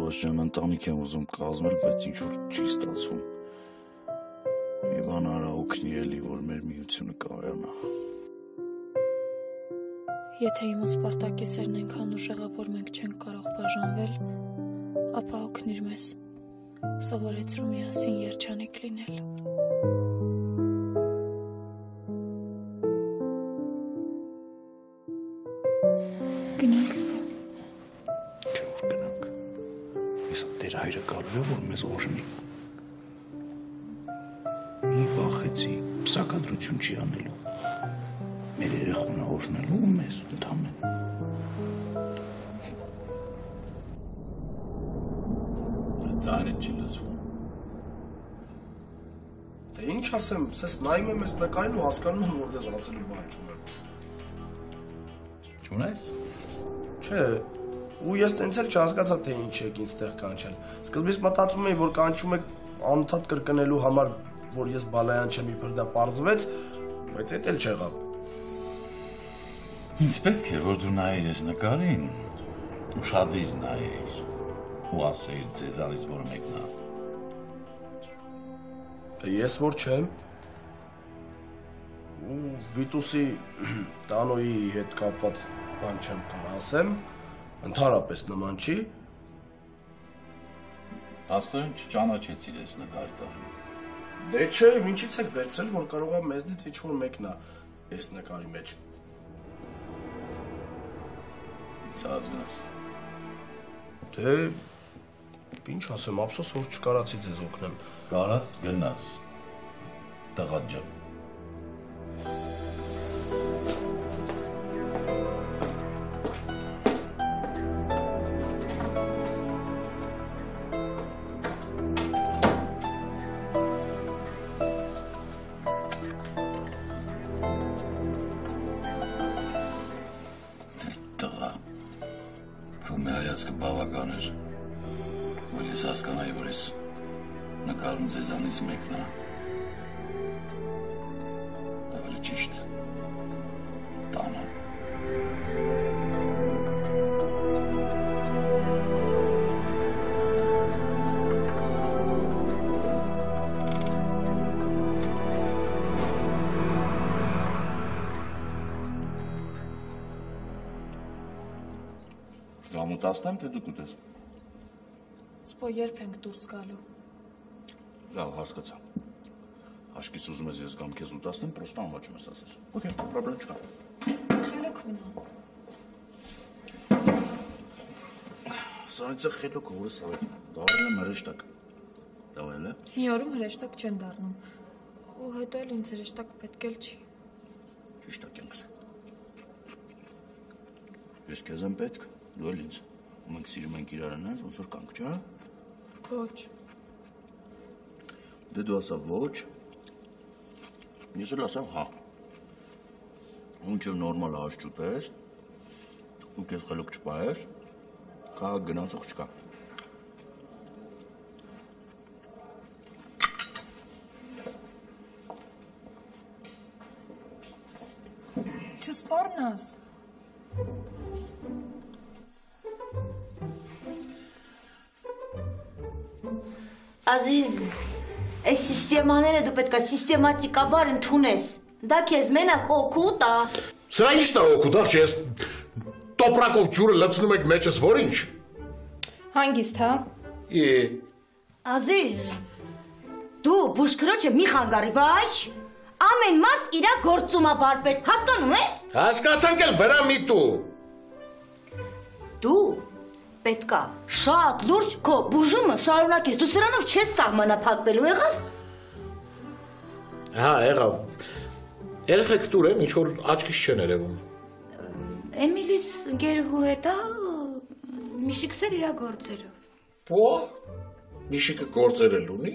Ջան, ընտանիք եմ ուզում կազմել, բայց ինչ-որ չի ստացվում։ Մի բան արա օգնի էլի, որ մեր միությունը կարողանա։ Եթե իմ ու Սպարտակի սերն այնքան ուժեղ է, որ մենք չենք կարող բաժանվել, ապա օգնիր մեզ։ Սովորեցրու միասին երջանիկ լինել։ Գնանք սպա։ Չէ, որ գնանք։ Ես Տեր հայրը գալու է, որ մեզ օրհնի։ Մի վախեցի, պսակադրություն չի անելու։ Մեր երեխուն օրհնելու ու մեզ ընդամեն։ Ձայնը չի լսվում։ Դե ինչ ասեմ, սես նայում եմ ես նկարին ու հասկանում եմ, որ դες ասելու բան չունեմ։ Չունես։ Չէ, ու ես տենց էլ չհասկացա, թե ինչ եք ինձ տեղ կանչել։ Սկզբից մտածում էի, որ կանչում եք անընդհատ կրկնելու համար, որ ես բալայան չեմ, իբր դա պարզվեց, բայց էդ էլ չեղավ։ Ինձ պետք է, որ դու նայիր ես նկարին, ուշադիր նայիր ու ասեիր ձեզանից որ մեկն է։ Ես որ չեմ, ու Վիտուսի տանոյի հետ կապված բան չեմ կարող ասեմ, ընդհանրապես նման չի։ Աստորեն չճանաչեցիր ես նկարի տալու։ Դե չէ, ինչից եք վերցրել, որ կարող է մեզնից ինչ-որ մեկն է այս նկարի մեջ։ Չազգաս։ Դե, ինչ ասեմ, ափսոս որ չկարացի ձեզ օգնեմ։ Կարաս գնաս, տղա ջան։ Տղա, քո մի հայացքը բավական էր, որ ես հասկանայի, որ ես նկարում ձեզանից մեկն է, ավելի ճիշտ, տանը։ Գամուտացնեմ, թե դուք ուտես։ Սպո երբ ենք դուրս գալու։ Լավ, հասկացա։ Հաշկից ուզում ես ես կամ քեզ ուտացնեմ, պրոստը անվաճում ես ասես։ Okay, պրոբլեմ չկա։ Խելոք մնա։ Սրանիցը խելոք հորը սավետ։ Դարել եմ հրեշտակ։ Դավայել է։ Մի օրում հրեշտակ չեն դառնում։ Ու հետո էլ ինձ հրեշտակ պետք էլ չի։ Ճիշտ է կյանքս։ Ես քեզ եմ պետք, դու էլ ինձ։ Ու մենք սիրում ենք իրար անած, ոնց որ կանք, չէ՞։ Ոչ։ Դե դու ասա ոչ, ես էլ ասամ հա։ Ոնց որ նորմալ աշ չուտես, ու քեզ խելոք չպայես, կա գնացող չկա։ Չսպառնաս։ Ազիզ, այս սիստեմաները դու պետք է սիստեմատիկաբար ընդունես։ Դա քեզ մենակ օգուտ է։ Սա ի՞նչն է օգուտ, աղջ, ես տոպրակով ջուրը լցնում եք մեջս, որ ինչ։ Հանգիստ, հա։ Ազիզ, դու բուժքրոջը մի խանգարի, բայ։ Ամեն մարդ իրա գործում է վարպետ, հասկանում ես։ Հասկացանք էլ վրա մի տու։ Դու պետքա շատ լուրջ քո բուժումը շարունակես, դու սրանով չես սահմանափակվելու, եղավ։ Հա, եղավ։ Երեխեք տուր են, ինչ որ աչքից չեն երևում։ Էմիլիս ընկերուհու հետ է, Միշիկս էլ իրա գործերով։ Պո, Միշիկը գործեր էլ ունի։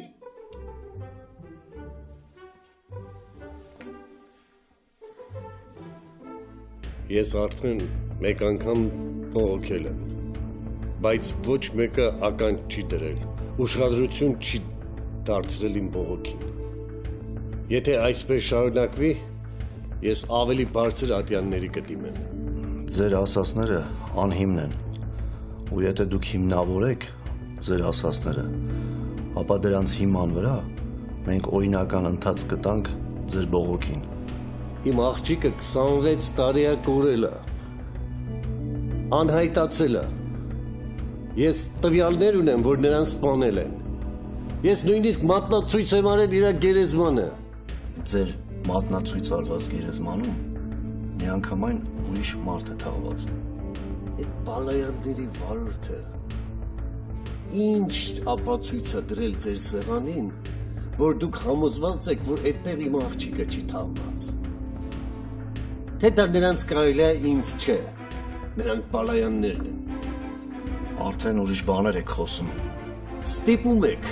Ես արդեն մեկ անգամ բողոքել եմ, բայց ոչ մեկը ականջ չի դրել, ուշադրություն չի դարձրել իմ բողոքին։ Եթե այսպես շարունակվի, ես ավելի բարձր ատյանների կդիմեմ։ Ձեր ասածները անհիմն են, ու եթե դուք հիմնավոր եք, ձեր ասածները, ապա դրանց հիման վրա մենք օրինական ընթաց կտանք ձեր բողոքին։ Իմ աղջիկը 26 տարի է կորել է, անհայտացել է։ Ես տվյալներ ունեմ, որ նրան սպանել են։ Ես նույնիսկ մատնացույց եմ արել իր գերեզմանը։ Ձեր մատնացույց արված գերեզմանում միանգամայն ուրիշ մարդ է թաղված։ Այդ բալայանների վարորդը ինչ ապացույց է դրել ձեր սեղանին, որ դուք համոզված եք, որ այդտեղ իմ աղջիկը չի թաղված։ Թե դա նրանց կարելի է, ինձ չէ։ Նրանք բալայաններն են։ Արդեն ուրիշ բաներ եք խոսում։ Ստիպում եք։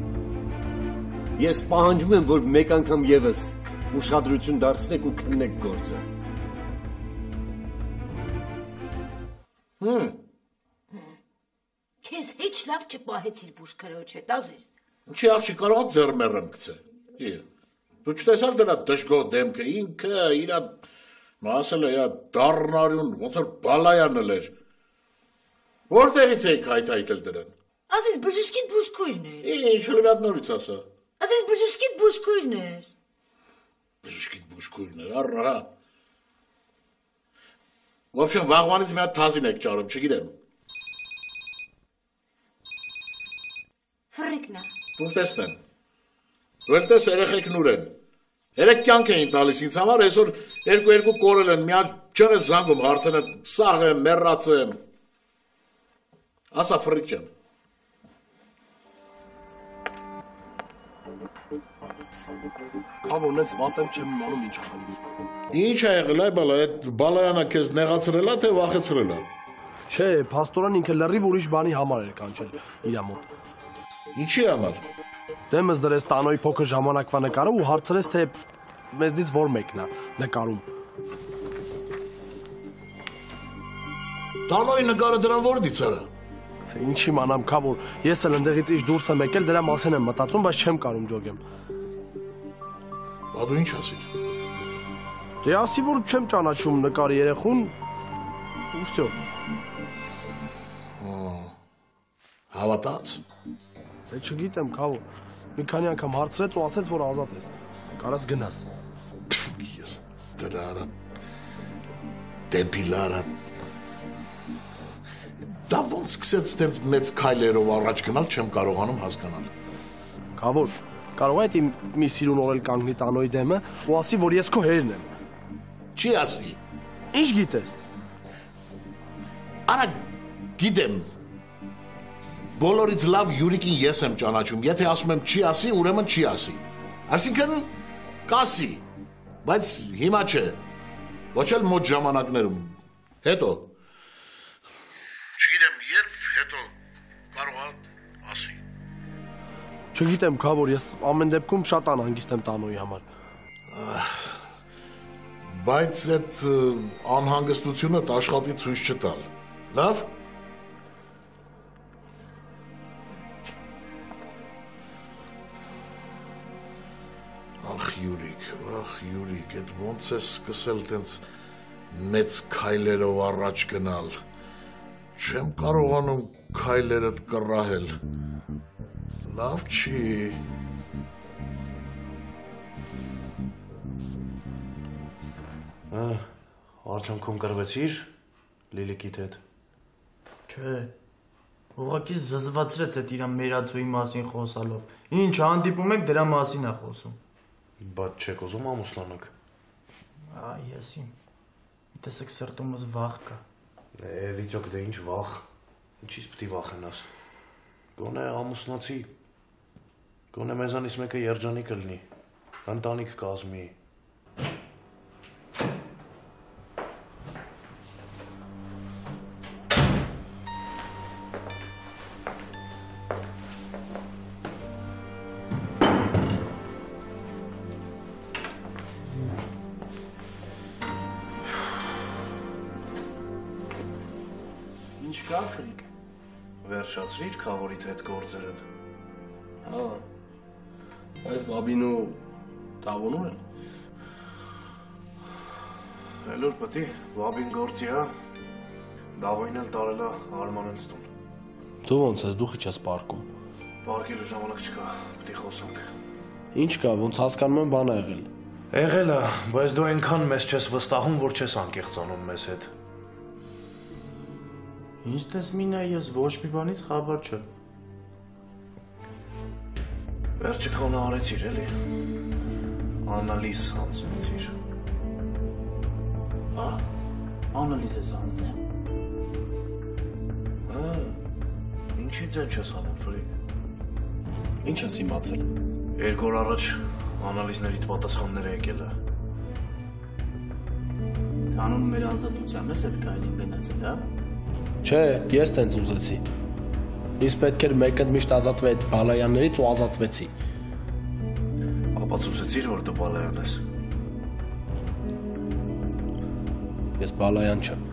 Ես պահանջում եմ, որ մեկ անգամ ևս ուշադրություն դարձնեք ու քննեք գործը։ Քեզ հեչ լավ չպահեցիր բուժքրոջ հետ, Ազիզ։ Ինչի աղջի կարող ձեռմեռեմ գցե։ Դու չտեսար դրա դժգոհ դեմքը, ինքը իրա ասել է դառնարյուն, ոնց որ բալայանն էր։ Որտեղից էիք հայտայտել դրան։ Ազիզ բժշկիդ բուժքույրն էր։ Ինչ լավ նորից ասա։ Ազիզ բժշկիդ բուժքույրն էր։ Բժշկիդ բուժքույրն էր, առա։ В общем, վաղվանից մի հատ թազին եք ճարում, չգիտեմ։ Ֆրիկնա։ Դու տեսնեմ։ Դու էլ տես երեխեքն ուր են։ Երեք կյանք էին տալիս ինձ համար, այսօր երկու կորել են, մի հատ ջան է զանգում, հարցն է սաղ եմ, մեռած եմ։ Ասա ֆրիկ ջան։ Քավոր նենց վատեմ չեմ իմանում ինչ անում։ Ինչ ա եղել այ բալա, այդ բալայանը քեզ նեղացրել է թե վախեցրել է։ Չէ, փաստորեն ինքը լրիվ ուրիշ բանի համար էր կանչել իրա մոտ։ Ինչի համար։ Դեմս դրեց տանոյի փոքր ժամանակվա նկարը ու հարցրեց թե մեզնից որ մեկն է նկարում։ Տանոյի նկարը դրան որից արա։ Ինչ իմանամ, քավոր, ես էլ ընդեղից ինչ դուրս եմ եկել, դրա մասին եմ մտածում, բայց չեմ կարում ջոգեմ։ Բա դու ինչ ասիր։ Դե ասի որ չեմ ճանաչում նկարի երեխուն, ու վсё։ Հավատաց։ Դե չգիտեմ, քավոր։ Մի քանի անգամ հարցրեց ու ասեց որ ազատ ես։ Կարաս գնաս։ Ես դրա արա դեպիլարա Դա ոնց սկսեց տենց մեծ քայլերով առաջ գնալ, չեմ կարողանում հասկանալ։ Քավոր, կարող է իմ մի սիրուն օրել կանգնի տանոյի դեմը ու ասի, որ ես քո հերն եմ։ Չի ասի։ Ինչ գիտես։ Արա գիտեմ։ Բոլորից լավ Յուրիկին ես եմ ճանաչում, եթե ասում եմ չի ասի, ուրեմն չի ասի։ Այսինքն կասի, բայց հիմա չէ։ Ոչ էլ մոտ ժամանակներում։ Հետո Չգիտեմ, երբ հետո կարող է ասի։ Չգիտեմ, քավոր, ես ամեն դեպքում շատ անհանգիստ եմ տանոյի համար։ Բայց այդ անհանգստությունը աշխատի ցույց չտալ։ Լավ։ Ախ Յուրիկ, այդ ոնց է սկսել տենց մեծ քայլերով առաջ գնալ։ Չեմ կարողանում քայլերդ կռահել։ Լավ չի։ Արդյունքում կռվեցիր Լիլիկիդ հետ։ Չէ։ Ուղղակի զզվացրեց այդ իր մերածուի մասին խոսալով։ Ինչ հանդիպում եք դրա մասին է խոսում։ Բայց չեք ուզում ամուսնանաք։ Այ եսի։ Տեսեք սրտումս վախ կա։ Վիճոք դե ինչ վախ։ Ինչից պիտի վախենաս։ Գոնե ամուսնացի։ Գոնե մեզանից մեկը երջանիկ կլինի։ Ընտանիք կազմի։ Ինչ կա ֆրիկ։ Վերջացրիր քավորիդ հետ գործերդ։ Հա։ Այս բաբին ու տավոնու են։ Էլուր պտի, բաբին գործի հա։ Դավոյն էլ տարել է Արմանենց տուն։ Դու ոնց ես, դու խիչ ես պարկում։ Պարկելու ժամանակ չկա, պետք է խոսանք։ Ինչ կա, ոնց հասկանում եմ բան ա եղել։ Եղել է, բայց դու այնքան մեզ չես վստահում, որ չես անկեղծանում մեզ հետ։ Ինչ տեսմին է, ես ոչ մի բանից խաբար չեմ։ Վերջը քոնը արեցիր, էլի։ Անալիզ հանձնեցիր։ Հա, անալիզ ես հանձնեմ։ Ինչի՞ց են չես անում, Ֆրիկ։ Ինչ ես իմացել։ 2 օր առաջ անալիզներիդ պատասխանները եկել է։ Կանոն մեր ազատության ես այդ կայլին գնացել, հա։ Չէ, ես տենց ուզեցի։ Իսկ պետք էր մեկը միշտ ազատվի այդ բալայաններից ու ազատվեցի։ Ապացուցեցիր, որ դու բալայան ես։ Ես բալայան չեմ։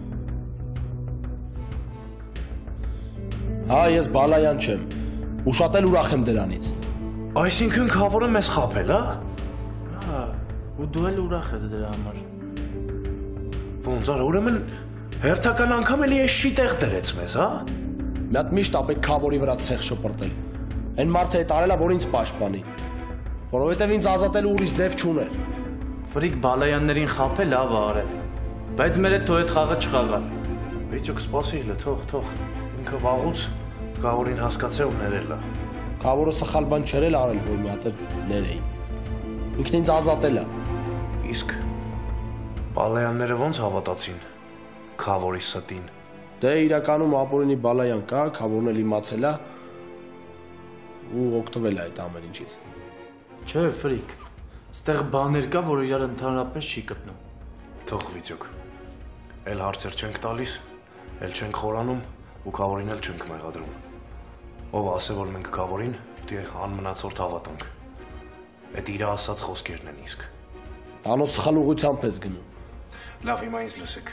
Հա, ես բալայան չեմ։ Ու շատ էլ ուրախ եմ դրանից։ Այսինքն քավորը մեզ խաբել, հա։ Հա, ու դու էլ ուրախ ես դրա համար։ Ոնց արա, ուրեմն հերթական անգամ էլի էս շիտեղ դրեց մեզ, հա։ Մի հատ միշտ ապեք քավորի վրա ցեղ շպրտել։ Այն մարդը այդ արելա, որ ինձ պաշտպանի։ Որովհետև ինձ ազատելու ուրիշ ձև չուներ։ Ֆրիկ բալայաններին խաբել լավ է արել։ Բայց մեր հետ թո այդ խաղը չխաղար։ Վիճոք սպասիր, թող։ Ինքը վաղուց քավորին հասկացել ու ներել է։ Քավորը սխալ բան չէր էլ արել, որ մի հատ ներեի։ Ինքն ինձ ազատել է։ Իսկ բալայանները ոնց հավատացին քավորի ստին։ Դե իրականում ապօրինի բալայան կա, քավորն էլ իմացել է ու օգտվել է այդ ամեն ինչից։ Չէ, Ֆրիկ։ Ստեղ բաներ կա, որ իրար ընդհանրապես չի գտնում։ Թող վիճոք։ Էլ հարցեր չենք տալիս, էլ չենք խորանում ու քավորին էլ չենք մեղադրում։ Ով ասե, որ մենք քավորին պետք է անմնացորդ հավատանք։ Այդ իր ասած խոսքերն են իսկ։ Տանո սխալ ուղղությամբ ես գնում։ Լավ, հիմա ինձ լսեք։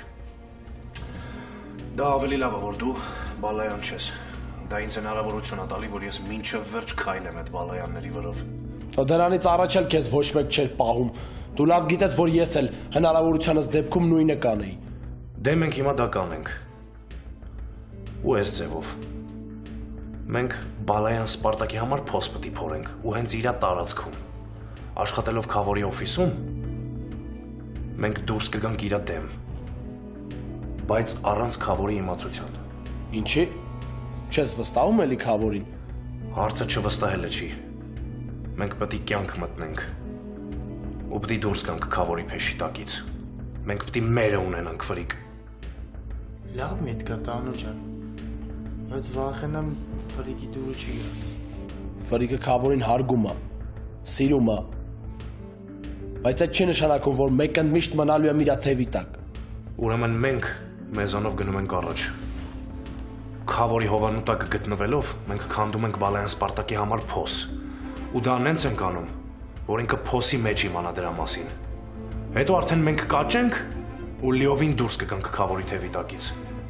Դա ավելի լավ է, որ դու բալայան չես։ Դա ինձ հնարավորություն է տալի, որ ես մինչև վերջ քայլեմ այդ բալայանների վրով։ Դե դրանից առաջ էլ քեզ ոչ մեկ չէր պահում։ Դու լավ գիտես, որ ես էլ հնարավորությանս դեպքում նույնը կանեի։ Դե մենք հիմա դա կանենք։ Ու այս ձևով։ Մենք բալայան Սպարտակի համար փոս պետք է փորենք ու հենց իր տարածքում։ Աշխատելով քավորի օֆիսում մենք դուրս կգանք իր դեմ։ Բայց առանց քավորի իմացության։ Ինչի՞։ Չես վստահում էլի քավորին։ Հարցը չվստահելը չի։ Մենք պետք է կյանք մտնենք։ Ու պետք է դուրս գանք քավորի փեշի տակից։ Մենք պետք է մերը ունենանք, Ֆրիկ։ Լավ միտք է, Տանո ջան։ Բայց վախենամ Ֆրիկի դուրը չի գա։ Ֆրիկը քավորին հարգում է, սիրում է։ Բայց այդ չի նշանակում, որ մեկը միշտ մնալու է իր թևի տակ։ Ուրեմն մենք մեզանով գնում ենք առաջ։ Քավորի հովանու տակ գտնվելով մենք քանդում ենք բալայան Սպարտակի համար փոս։ Ու դա նենց ենք անում, որ ինքը փոսի մեջ իմանա դրա մասին։ Հետո արդեն մենք կաճենք ու լիովին դուրս կգանք քավորի թևի տակից։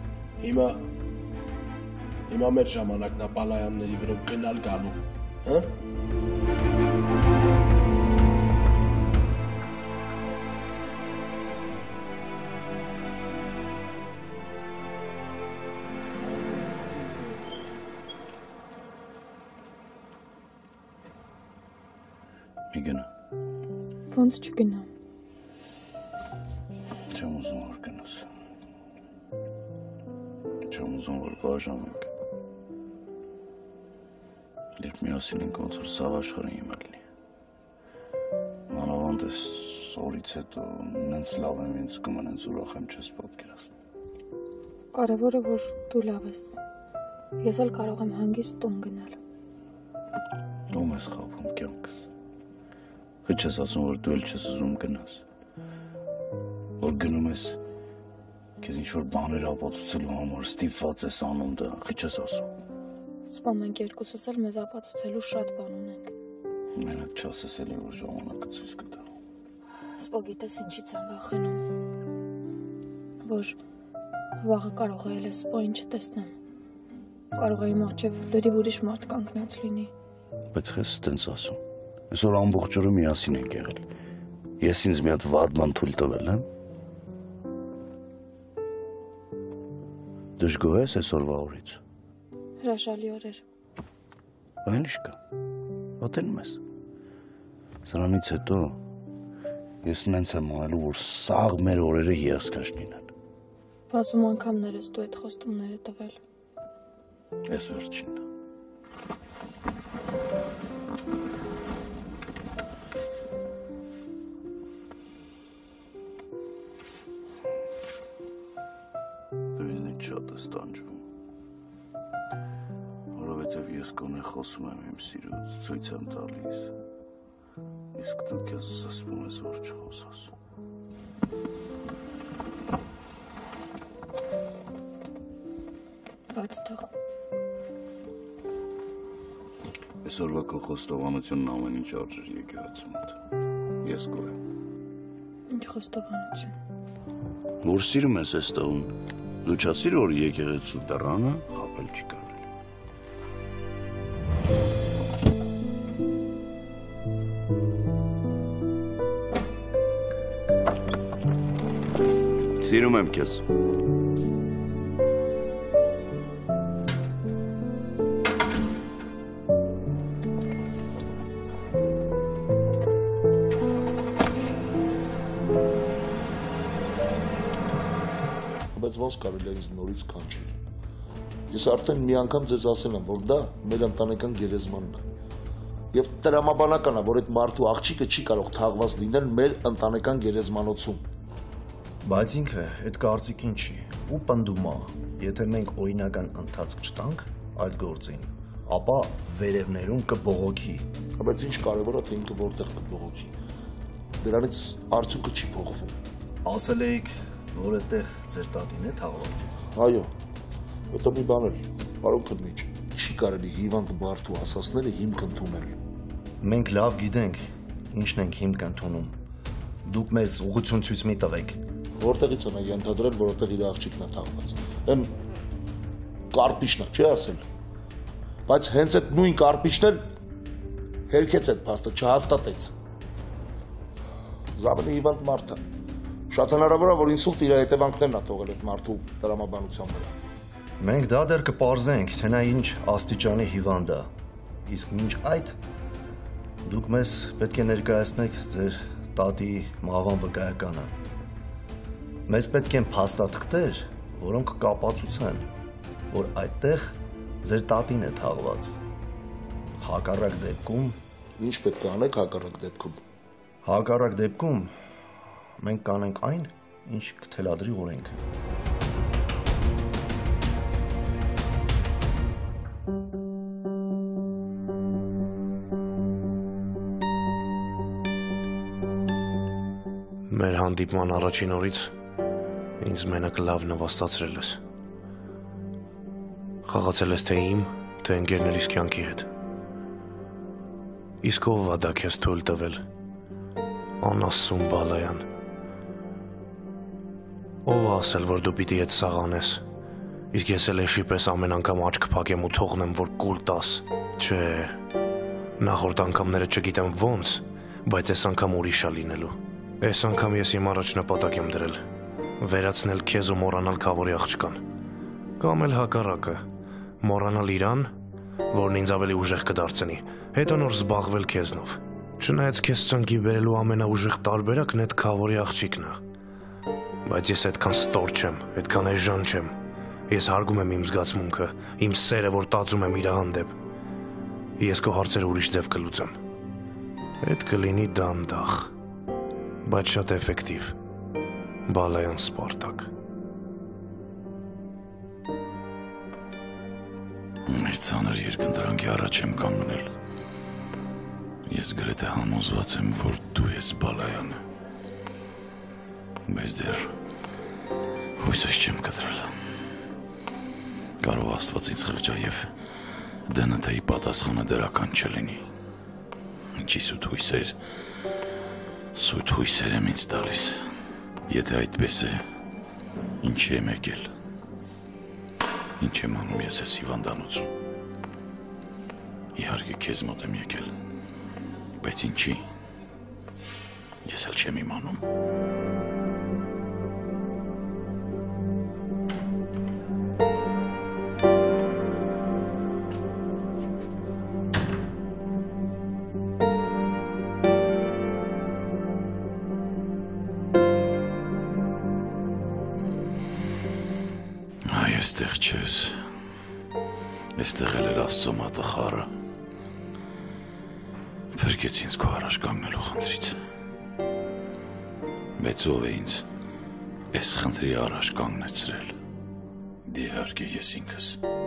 Հիմա մեր ժամանակն է բալայանների վրով գնալ գալու, հա։ Մի գնա։ Ոնց չգնամ։ Չեմ ուզում որ գնաս։ Չեմ ուզում որ բաժանենք։ Երբ միասին ենք ոնց որ սաղ աշխարհը հիմա լինի։ Մանավանդ այս օրից հետո նենց լավ եմ ինձ զգում, նենց ուրախ եմ չես պատկերացնի։ Կարևորը որ դու լավ ես։ Ես էլ կարող եմ հանգիստ տուն գնալ։ Ում ես խաբում կյանքս։ Խիչ ես ասում, որ դու էլ չես ուզում գնաս։ Որ գնում ես քեզ ինչ-որ բաներ ապացուցելու համար ստիպված ես անում դա, խիչ ես ասում։ Սպամ մենք երկուսս էլ մեզ ապացուցելու շատ բան ունենք։ Մենակ չասես էլի, որ ժամանակը ցույց կտա։ Սպո գիտես ինչից եմ վախենում։ Որ վաղը կարող է էլ սպոին չտեսնեմ։ Կարող է իմ առջև լրիվ ուրիշ մարդ կանգնած լինի։ Բայց ես տենց ասում։ Այսօր ամբողջ օրը միասին ենք եղել։ Ես ինձ մի հատ վատ բան թույլ տվել եմ։ Դժգոհ ես այսօրվա օրից։ Հրաշալի օրեր։ Այն ինչ կա։ Ոտենում ես։ Սրանից հետո ես նենց եմ անելու, որ սաղ մեր օրերը հիասքանչ լինեն։ Բազում անգամներ ես դու այդ խոստումները տվել։ Ես վերջինն։ Դու ինձ շատ ես տանջվում, որովհետև ես կոնե խոսում եմ իմ սիրուց, ցույց եմ տալիս, իսկ դու քեզ զսպում ես, որ չխոսես։ Բայց թող։ Այսօրվա քո խոստովանությունն ամեն ինչ արժեր եկեղեցու մոտ։ Ես գոհ եմ։ Ինչ խոստովանություն։ Որ սիրում ես այս տղուն, դու չասիր, որ եկեղեցու դռանը խաբել չի կարելի։ Սիրում եմ քեզ։ Բայց ոնց կարելի է ինձ նորից կանչել։ Ես արդեն մի անգամ ձեզ ասել եմ, որ դա մեր ընտանեկան գերեզմանն է։ Եվ տրամաբանական է, որ այդ մարդու աղջիկը չի կարող թաղված լինել մեր ընտանեկան գերեզմանոցում։ Բայց ինքը այդ կարծիքին չի, ու պնդում է, եթե մենք օրինական ընթացք չտանք այդ գործին, ապա վերևներում կբողոքի։ Բայց ինչ կարևոր է, թե ինքը որտեղ կբողոքի։ Դրանից արդյունքը չի փոխվում։ Ասել էիք, որ այդտեղ ձեր տատին է թաղված։ Այո, դա մի բան էր, պարոն քննիչ, չի կարելի հիվանդ մարդու ասածները հիմք ընդունել։ Մենք լավ գիտենք, ինչն ենք հիմք ընդունում։ Դուք մեզ ուղղություն ցույց մի տվեք։ Որտեղից են ենթադրել, որ այդտեղ իր աղջիկն է թաղված։ Այն կարպիչն է, չի ասել։ Բայց հենց այդ նույն կարպիչն էլ հերքեց այդ փաստը, չհաստատեց։ Զավելի հիվանդ մարդ է։ Շատ հնարավոր է, որ ինսուլտ իր հետևանքներն է թողել այդ մարդու տրամաբանության վրա։ Մենք դա դեռ կպարզենք, թե նա ինչ աստիճանի հիվանդ է։ Իսկ մինչ այդ դուք մեզ պետք է ներկայացնեք ձեր տատի մահվան վկայականը։ Մեզ պետք են փաստաթղթեր, որոնք կապացուցեն, որ այդտեղ ձեր տատին է թաղված։ Հակառակ դեպքում ինչ պետք է անեք հակառակ դեպքում։ Հակառակ դեպքում մենք կանենք այն, ինչ կթելադրի օրենքը։ Մեր հանդիպման առաջին օրից ինձ մենակ լավ նվաստացրել ես։ Խաղացել ես թե իմ, թե ընկերներիս կյանքի հետ։ Իսկ ով է դա քեզ թույլ տվել։ Անասուն Բալայան։ Ով է ասել, որ դու պիտի այդ սաղանես։ Իսկ ես էլ էշի պես ամեն անգամ աչք փակեմ ու թողնեմ, որ կուլ տաս։ Չէ, նախորդ անգամները չգիտեմ ոնց, բայց այս անգամ ուրիշ է լինելու։ Այս անգամ ես իմ առաջ նպատակ եմ դրել։ Վերացնել քեզ ու մոռանալ Քավորի աղջկան։ Կամ էլ հակառակը, մոռանալ իրան, որն ինձ ավելի ուժեղ կդարձնի, հետո նոր զբաղվել քեզնով։ Չնայած քեզ ծնկի բերելու ամենաուժեղ տարբերակն այդ Քավորի աղջիկն է։ Բայց ես այդքան ստոր չեմ, այդքան էժան չեմ։ Ես հարգում եմ իմ զգացմունքը, իմ սերը, որ տածում եմ իր հանդեպ։ Ես քո հարցերը ուրիշ ձև կլուծեմ։ Այդ կլինի դանդաղ, բայց շատ էֆեկտիվ։ Բալայան Սպարտակ։ Մեր ծանր երկընտրանքի առաջ եմ կանգնել։ Ես գրեթե համոզված եմ, որ դու ես Բալայանը։ Բայց դեռ հույսս չեմ կտրել։ Կարող Աստված ինձ խղճա և ԴՆԹ-ի պատասխանը դրական չլինի։ Ինչի սուտ հույսեր եմ ինձ տալիս։ Եթե այդպես է, ինչի եմ եկել։ Ինչ եմ անում ես ես հիվանդանոցում։ Իհարկե քեզ մոտ եմ եկել, բայց ինչի, ես էլ չեմ իմանում։ Այստեղ չես։ Այստեղ էլ էր Աստծո մատախարը։ Փրկեց ինձ քո առաջ կանգնելու խնդրից։ Բայց ով է ինձ այս խնդրի առաջ կանգնեցրել։ Դե իհարկե ես ինքս։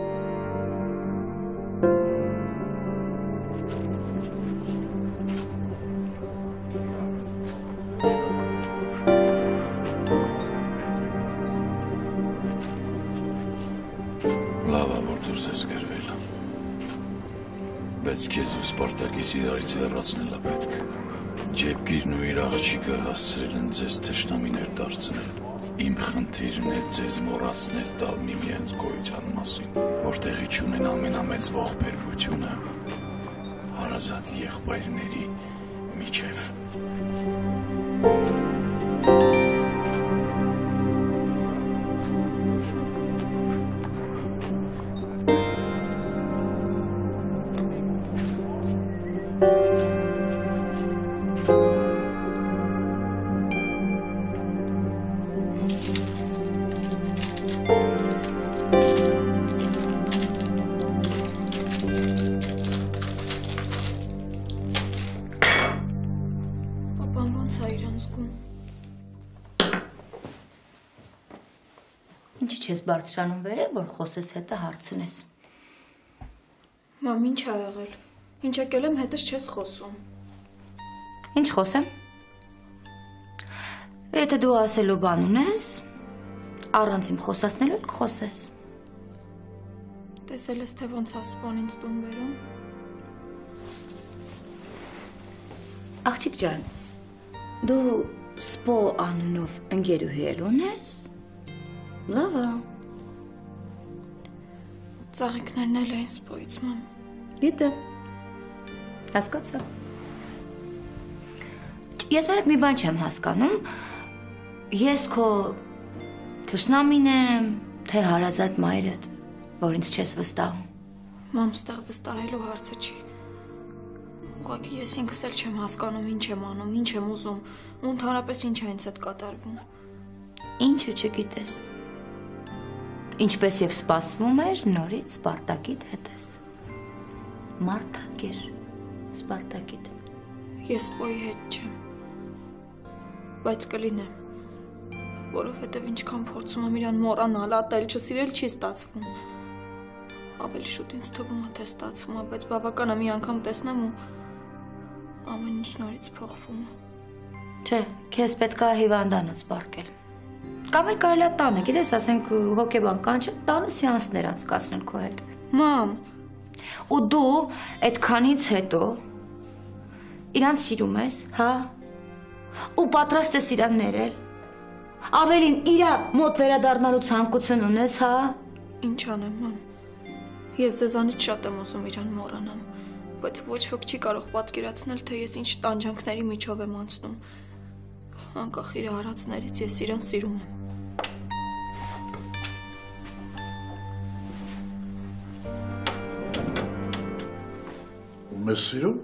Բայց քեզ ու Սպարտակիս իրարից հեռացնելա պետք։ Ջեբգիրն ու իր աղջիկը հասցրել են ձեզ թշնամիներ դարձնել։ Իմ խնդիրն է ձեզ մոռացնել տալ միմյանց գոյության մասին, որտեղի չունեն ամենամեծ ողբերգությունը հարազատ եղբայրների միջև։ Ինչի չես բարձրանում վերև, որ խոսես հետը հարցնես։ Մամ, ինչ ա եղել։ Ինչ եկել եմ հետս չես խոսում։ Ինչ խոսեմ։ Եթե դու ասելու բան ունես, առանց իմ խոսացնելու կխոսես։ Տեսել ես, թե ոնց ասպան ինձ տուն բերում։ Աղջիկ ջան, դու Սպո անունով ընկերուհի էլ ունես։ Լավ է։ Ծաղիկներն էլ էին Սպոյից, մամ։ Գիտեմ։ Հասկացա։ Ես մենակ մի բան չեմ հասկանում։ Ես քո թշնամին եմ, թե հարազատ մայրդ, որ ինձ չես վստահում։ Մամ, ստեղ վստահելու հարցը չի։ Ուղղակի ես ինքս էլ չեմ հասկանում ինչ եմ անում, ինչ եմ ուզում, ու ընդհանրապես ինչ է ինձ հետ կատարվում։ Ինչու չգիտես։ Ինչպես եւ սպասվում էր, նորից Սպարտակիդ հետ ես։ Մարտակեր Սպարտակիդ։ Ես Սպոյի հետ չեմ։ Բայց կլինեմ, որովհետև ինչքան փորձում եմ իրան մոռանալ, ատել, չսիրել, չի ստացվում։ Ավելի շուտ ինձ թվում է, թե ստացվում է, բայց բավական է մի անգամ տեսնեմ ու ամեն ինչ նորից փոխվում է։ Չէ, քեզ պետք է հիվանդանոց պարկել։ Կամ էլ կարելի է տանը, գիտես, ասենք հոգեբան կանչել, տանը սեանսներ անցկացնել քո հետ։ Մամ, ու դու այդքանից հետո իրան սիրում ես, հա? Ու պատրաստ ես իրան ներել։ Ավելին իրա մոտ վերադառնալու ցանկություն ունես, հա? Ինչ անեմ, մամ։ Ես ձեզանից շատ եմ ուզում իրան մոռանամ, բայց ոչ ոք չի կարող պատկերացնել, թե ես ինչ տանջանքների միջով եմ անցնում։ Անկախ իր արածներից ես իրան սիրում եմ։ Ու մեզ սիրում։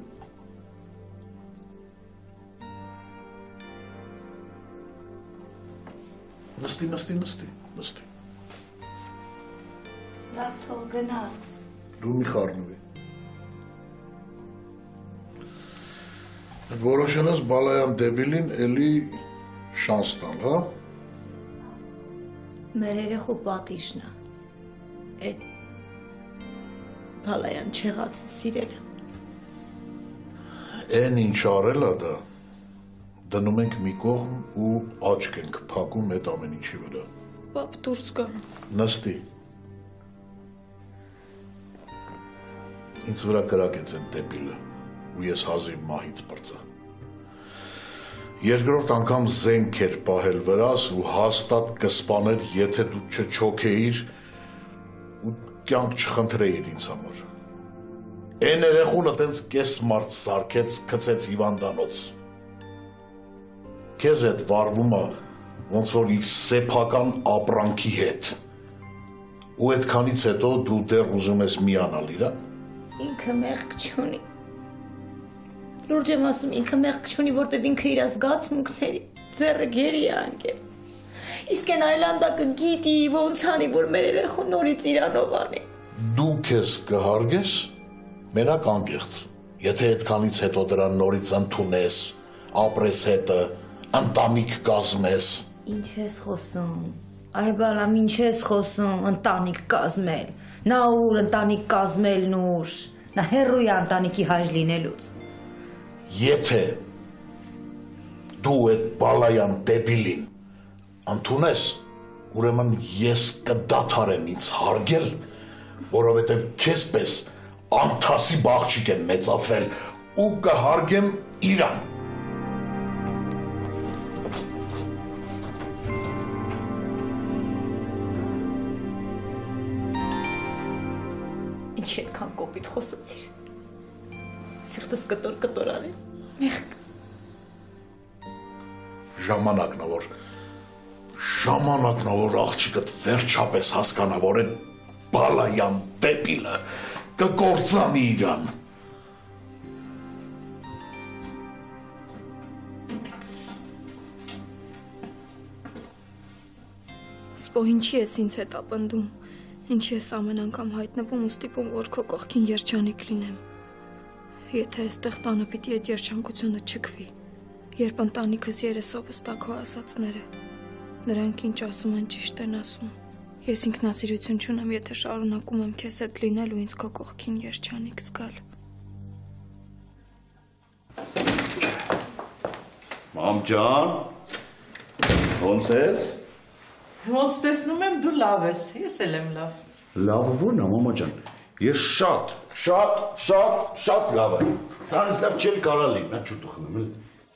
Նստի։ Լավ, թող գնա։ Դու մի խառնվի։ Որոշել ես Բալայան դեբիլին էլի շանս տալ, հա։ Մեր երեխու պատիժն է։ Այդ Բալայան չեղածը սիրել եմ։ Էն ինչ արել է դա, դնում ենք մի կողմ ու աչք ենք փակում այդ ամեն ինչի վրա։ Պապ, դուրս գան։ Նստի։ Ինձ վրա կրակեց այդ դեբիլը ու ես հազիվ մահից պրծա։ Երկրորդ անգամ զենք էր պահել վրաս ու հաստատ կսպաներ, եթե դու չչոքեիր ու կյանք չխնդրեիր ինձ համար։ Էն երեխունը տենց կես մարդ սարքեց, գցեց հիվանդանոց։ Քեզ հետ վարվում է ոնց որ իր սեփական ապրանքի հետ։ Ու այդքանից հետո դու դեռ ուզում ես միանալ իրա։ Ինքը մեղք չունի։ Լուրջ եմ ասում, ինքը մեղք չունի, որտեվ ինքը իր զգացմունքների ձեռը գերի է անկել։ Իսկ այն այլանդակը գիտի ոնց անի, որ մեր երեխուն նորից իրանով անի։ Դու քեզ կհարգես, մենակ անկեղծ։ Եթե այդքանից հետո դրան նորից ընդունես, ապրես հետը, ընտանիք կազմես։ Ինչ ես խոսում։ Այ բալամ, ինչ ես խոսում, ընտանիք կազմել։ Նա ուր ընտանիք կազմելն ուր։ Նա հեռու է ընտանիքի հայր լինելուց։ Եթե դու այդ բալայան դեբիլին ընդունես, ուրեմն ես կդադարեմ ինձ հարգել, որովհետև քեզ պես անթասի բաղջիկ եմ մեծացրել ու կհարգեմ իրան։ Ինչ այդքան կոպիտ խոսացիր։ Սիրտս կտոր արի։ Մեղք։ Ժամանակն է, որ աղջիկդ վերջապես հասկանա, որ այդ բալայան դեպիլը կկործանի իրան։ Սպո ինչի ես ինձ հետ ապնդում, ինչի ես ամեն անգամ հայտնվում ու ստիպում, որ քո կողքին երջանիկ լինեմ։ Եթե այստեղ տանը պիտի այդ երջանկությունը չքվի, երբ ընտանիքս երեսովս տա քո ասածները, նրանք ինչ ասում են ճիշտ են ասում։ Ես ինքնասիրություն չունեմ, եթե շարունակում եմ քեզ հետ լինել ու ինձ քո կողքին երջանիկ զգալ։ Մամ ջան, ոնց ես։ Ոնց տեսնում եմ դու լավ ես, ես էլ եմ լավ։ Լավը ո՞րն է, մամա ջան։ Ես շատ լավ եմ։ Սրանից լավ չել կարա լինի, նա ջուտը խմեմ, էլի։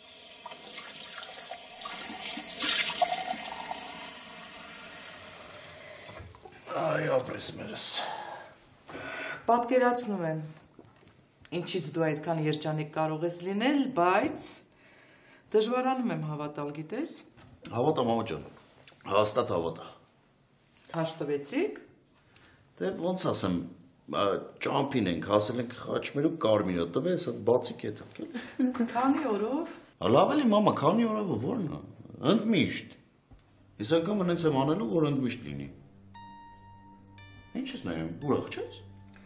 Այ ապրես մերս։ Պատկերացնում եմ, ինչից դու այդքան երջանիկ կարող ես լինել, բայց դժվարանում եմ հավատալ, գիտես։ Հավատա, մամա ջան, հաստատ հավատա։ Հաշտվեցիք։ Դե ոնց ասեմ, ճամփին ենք, հասել ենք Խաչմերուկ Կարմիրը, տվես, բացիկ է թքել։ Քանի օրով։ Լավ էլի, մամա, քանի օրով ո՞րն է։ Ընդմիշտ։ Ես անգամ հենց եմ անելու, որ ընդմիշտ լինի։ Ինչ ես նայում, ուրախ չես։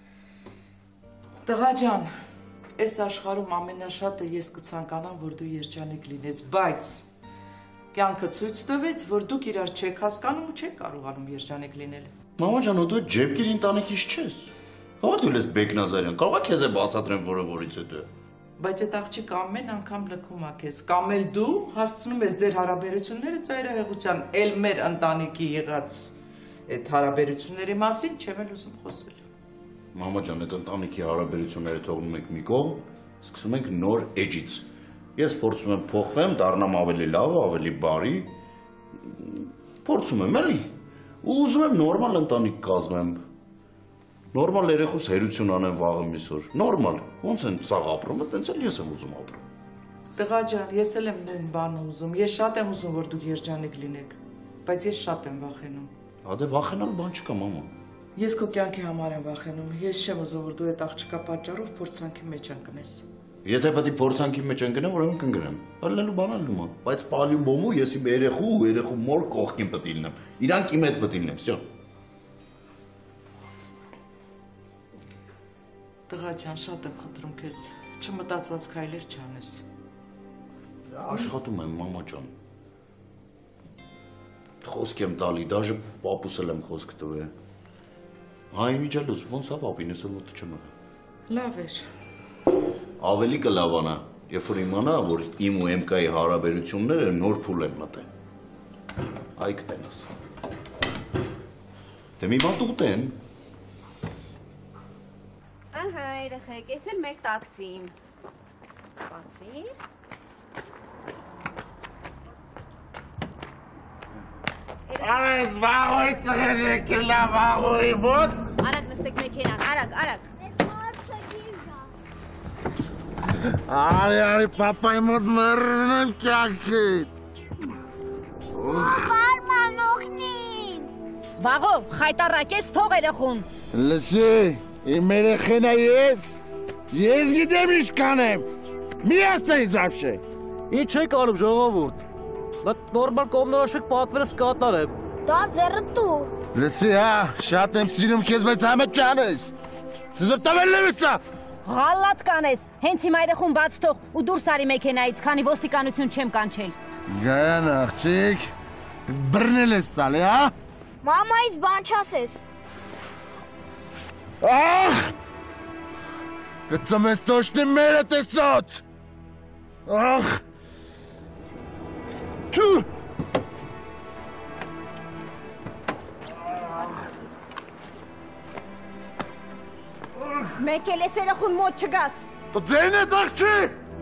Տղա ջան, այս աշխարհում ամենաշատը ես կցանկանամ, որ դու երջանիկ լինես, բայց կյանքը ցույց տվեց, որ դուք իրար չեք հասկանում ու չեք կարողանում երջանիկ լինել։ Մամա ջան, դու ջեպկիր ընտանիքից չես։ Ո՞ր դու ես Բեկնազարյան, կարող է քեզ է բացատրեմ որից հետո։ Բայց այդ աղջիկը ամեն անգամ լքում է քեզ, կամ էլ դու հասցնում ես ձեր հարաբերությունները ծայրահեղության, էլ մեր ընտանիքի եղած այդ հարաբերությունների մասին չեմ էլ ուզում խոսել։ Մամա ջան, այդ ընտանիքի հարաբերությունները թողնում ենք մի կողմ, սկսում ենք նոր էջից։ Ես փորձում եմ փոխվեմ, դառնամ ավելի լավ, ավելի բարի։ Փորձում եմ, էլի։ Ու ուզում եմ նորմալ ընտանիք կազմեմ։ Նորմալ երեխուս հերություն անեմ վաղը միսօր։ Նորմալ։ Ոնց են սաղ ապրում, այտենց էլ ես եմ ուզում ապրում։ Տղա ջան, ես էլ եմ նույն բանը ուզում։ Ես շատ եմ ուզում, որ դուք երջանիկ լինեք, բայց ես շատ եմ վախենում։ Հա դե վախենալ բան չկա, մամա։ Ես քո կյանքի համար եմ վախենում։ Ես չեմ ուզում, որ դու այդ աղջկա պատճառով փորձանքի մեջ ընկնես։ Եթե պետք է փորձանքի մեջ ընկնեմ, ուրեմն կընկնեմ։ Ալնելու բանալ նոմա, բայց պալյուբոմու ես իմ երեխու մոր կողքին պետք է լինեմ։ Իրանք իմ հետ պետք է լինեն, վсё։ Տղա ջան, շատ եմ խնդրում քեզ, չմտածված քայլեր չանես։ Աշխատում եմ, մամա ջան։ Խոսք եմ տալի, դաժե պապուսել եմ խոսք տվել։ Այն միջալուց, ոնց է պապին, ես մոտ չեմ եղել։ Լավ էր։ Ավելի կլավանա, երբ որ իմանա, որ իմ ու MK-ի հարաբերությունները նոր փուլ են մտել։ Այ կտենաս։ Դե մի բան ուտեմ։ Ահա, երեխեք, ես էլ մեր տաքսին։ Սպասիր։ Արես վաղոյ տղերեք լա վաղոյի մոտ։ Արագ նստեք մեքենան, արագ։ Արի պապայի մոտ մեռնեմ կյանքի։ Բարման օգնին։ Վաղո, խայտարակ ես թող երեխուն։ Լսի, իմ երեխենա ես գիտեմ ինչ կանեմ։ Մի ասա ինձ ապշե։ Ինչ եք անում ժողովուրդ։ նորմալ կողմնորոշվեք պատվերս կատարեմ։ Դա ձեռը դու։ Լսի, հա, շատ եմ սիրում քեզ, բայց համը ճանես։ Ձեր տվել լավիցա։ Ղալլատ կանես, հենց հիմա երեխուն բաց թող ու դուրս արի մեքենայից, քանի ոստիկանություն չեմ կանչել։ Գայան աղջիկ, բռնել ես տալի, հա։ Մամայից բան չասես։ Ախ! Գծում ես տոշնի մերը տեսոց։ Ախ! Թու! Մեկ էլ ես երեխուն մոտ չգաս։ Դու ձեն է դաղջի։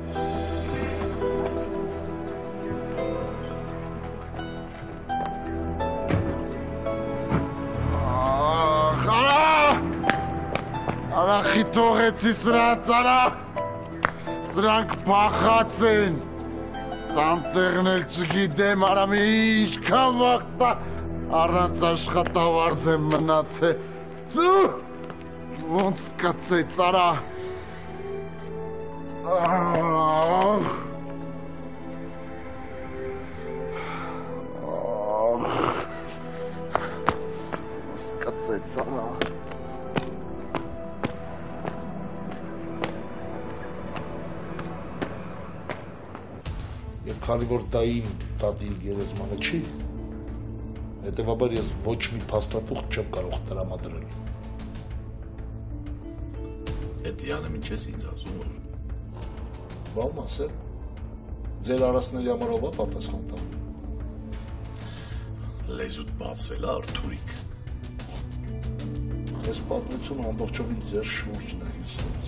Արա խիտողեցի սրանց, արա, սրանք պախած են, տանտեղն էլ չգիտեմ, արա մի ինչքան վաղտա, առանց աշխատավարձ եմ մնացե, ոնց կացեց, արա, ոնց կացեց, արա, Եվ քանի որ դա իմ տատի գերեզմանը չի, հետևաբար ես ոչ մի փաստաթուղթ չեմ կարող տրամադրել։ Էդ Յանը ինչ ես ինձ ասում որ։ Բամ ասեմ, ձեր արասների համար ով է պատասխան տա։ Լեզուտ բացվել է Արթուրիկ։ Այս պատմությունը ամբողջովին ձեր շուրջն է հյուսված։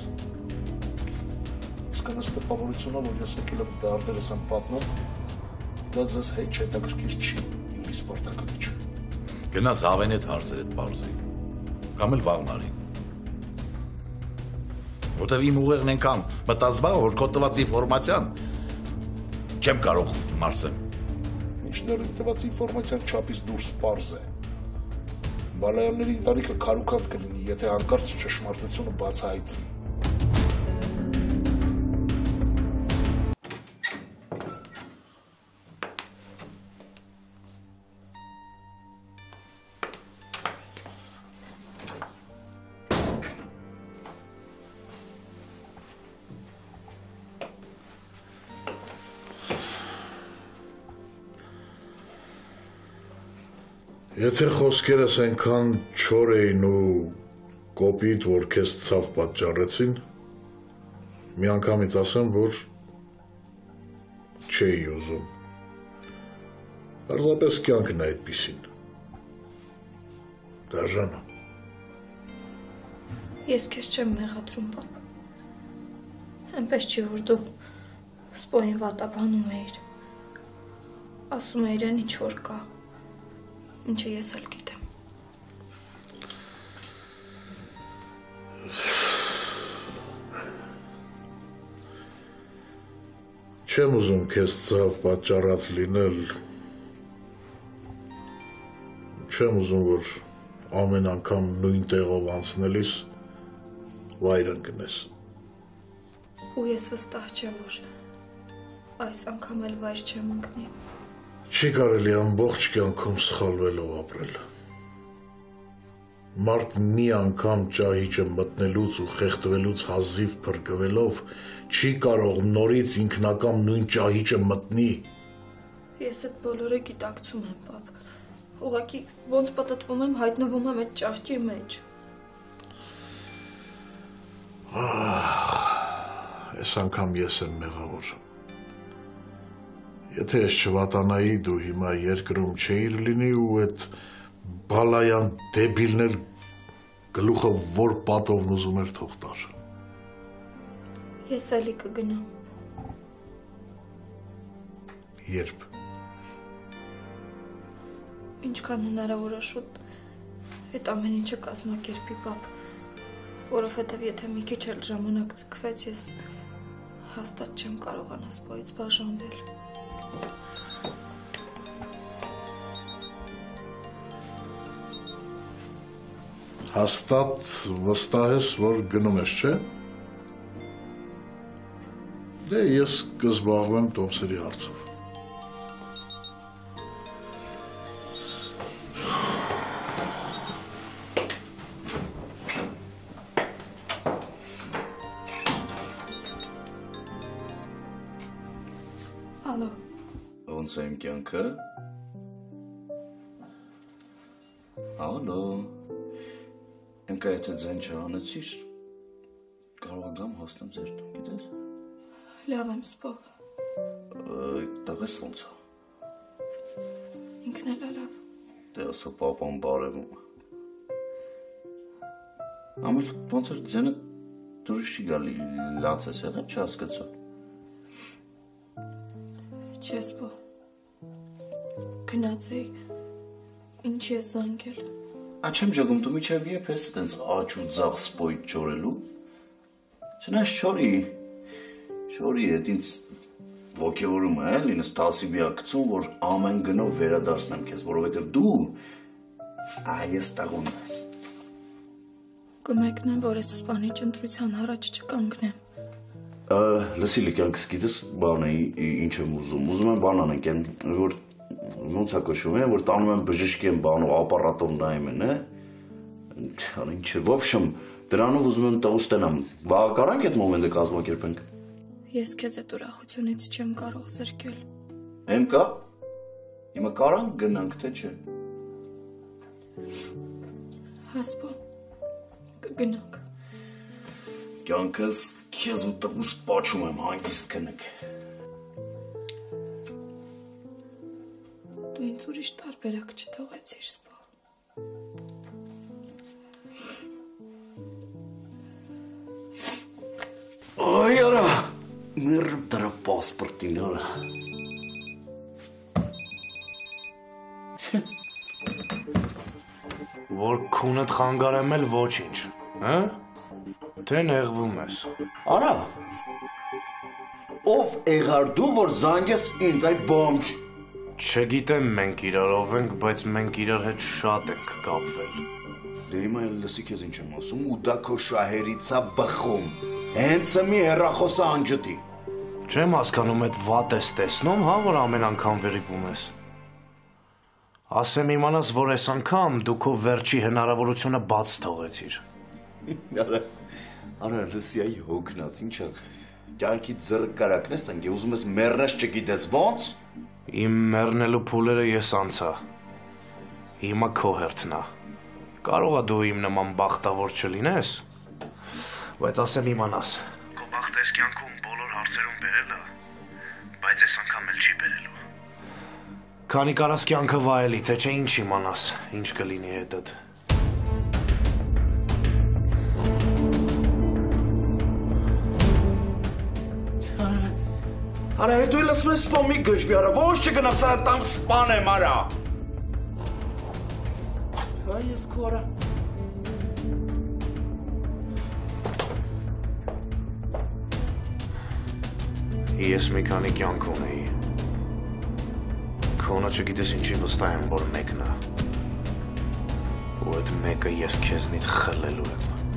Իսկ այս տպավորությունը, որ ես եկել եմ դարդերս եմ պատմում, դա ձեզ հետ հետաքրքիր չի, Յուրի Սպարտակովիչ։ Գնաս Հավեն հետ հարցեր այդ պարզի, կամ էլ Վաղնարին։ Որտեվ իմ ուղեղն ենքան մտածբաղ, որ քո տված ինֆորմացիան չեմ կարող մարսեմ։ Մինչդեռ իմ տված ինֆորմացիան չափից դուրս պարզ է։ Բալայանների ընտանիքը քարուքանդ կլինի, եթե հանկարծ ճշմարտությունը բացահայտվի։ Եթե խոսքերս այնքան չոր էին ու կոպիտ, որ քեզ ցավ պատճառեցին, մի անգամից ասեմ, որ չէի ուզում։ Պարզապես կյանքն է այդպիսին։ Դաժանը։ Ես քեզ չեմ մեղադրում, պապ։ Այնպես չի, որ դու սպոյին վատաբանում էիր։ Ասում էիր են ինչ որ կա։ Ինչը ես էլ գիտեմ։ Չեմ ուզում քեզ ցավ պատճառած լինել։ Չեմ ուզում, որ ամեն անգամ նույն տեղով անցնելիս վայր ընկնես։ Ու ես վստահ չեմ, որ այս անգամ էլ վայր չեմ ընկնի։ Չի կարելի ամբողջ կյանքում սխալվելով ապրել։ Մարդ մի անգամ ճահիճը մտնելուց ու խեղդվելուց հազիվ փրկվելով չի կարող նորից ինքնակամ նույն ճահիճը մտնի։ Ես այդ բոլորը գիտակցում եմ, պապ։ Ուղղակի ոնց պատտվում եմ, հայտնվում եմ այդ ճահճի մեջ։ Այս անգամ ես եմ մեղավոր։ Եթե ես չվատանայի, դու հիմա երկրում չէիր լինի ու այդ բալայան դեբիլն էլ գլուխը որ պատովն ուզում էր թող տար։ Ես էլի կգնամ։ Երբ։ Ինչքան հնարավոր է շուտ այդ ամեն ինչը կազմակերպի, պապ, որովհետև եթե մի քիչ էլ ժամանակ ձգվեց, ես հաստատ չեմ կարողանա սպոյից բաժանվել։ Հաստատ վստահ ես, որ գնում ես, չէ՞։ Դե ես կզբաղվեմ Տոմսերի հարցով։ ոնց է իմ կյանքը։ Ալո։ Ընկա եթե ձեն չանեցիր, կարող եմ հոստնեմ ձեր տուն, գիտես։ Լավ եմ սպով։ Տղես ոնց է։ Ինքն էլ է լավ։ Դե ասա պապան բարևում։ Ամել ոնց էր ձենը դուրս չի գալի, լաց ես եղել, չհասկացա։ Չէ սպո։ Գնաց էի, ինչի ես զանգել։ Չեմ ջոգում, դու միջև եփ ես տենց աչ ու ձախ սպոյտ չորելու։ Չնայած չորի է, ինձ ոգևորում է, ինձ տասիբիա գցում, որ ամեն գնով վերադարձնեմ քեզ, որովհետև դու այս տաղուն ես։ Կմեկնեմ, որ ես սպանիչ ընտրության առաջ չկանգնեմ։ Լսի լիքյանքս գիտես բան է, ինչ եմ ուզում եմ բան անենք, որ ոնց է կոչվում է, որ տանում եմ բժիշկի եմ բանով ապարատով նայում են, ինչ է, в общем, դրանով ուզում եմ տղու ստենամ, վաղ կարանք այդ մոմենտը կազմակերպենք։ Ես քեզ այդ ուրախությունից չեմ կարող զրկել։ Եմ կա, հիմա կարանք գնանք, թե չէ։ Հասպո, կգնանք։ Կյանքս քեզ ու տղուս պաչում եմ հանգիստ կնք։ Դու ինձ ուրիշ տարբերակ չթողեցիր սպո։ Այ արա, մեր դրա պասպորտին արա։ Որ քունդ խանգարեմ էլ ոչինչ, հա? Թե նեղվում ես։ Արա, ով եղար դու, որ զանգես ինձ այ բոմջ։ Չգիտեմ մենք իրարով ենք, բայց մենք իրար հետ շատ ենք կապվել։ Դե հիմա էլ լսի քեզ ինչ եմ ասում, ու դա քո շահերից է բխում։ Հենց մի հեռախոսը անջտի։ Չեմ հասկանում այդ վատ ես տեսնում, հա, որ ամեն անգամ վերիպում ես։ Ասեմ իմանաս, որ այս անգամ դու քո վերջի հնարավորությունը բաց թողեցիր։ Արա լսի այ հոգնած, ինչա կյանքի ձրկարակն ես ընկե, ուզում ես մեռնես չգիտես ոնց։ Իմ մեռնելու փուլերը ես անցա։ Հիմա քո հերթն է։ Կարող է դու իմ նման բախտավոր չլինես, բայց ասեմ իմանաս։ Քո բախտը այս կյանքում բոլոր հարցերում բերել է, բայց այս անգամ էլ չի բերելու։ Քանի կարաս կյանքը վայելի, թե չէ ինչ իմանաս, ինչ կլինի հետդ։ Արա հետո էլ ասում ես սպան մի գժվի, արա ոչ չգնամ սարա տամ սպան եմ, արա։ Այ ես քո արա։ Ես մի քանի կյանք ունեի։ Քոնը չգիտես ինչի վստահ եմ, որ մեկն է։ Ու այդ մեկը ես քեզնից խլելու եմ։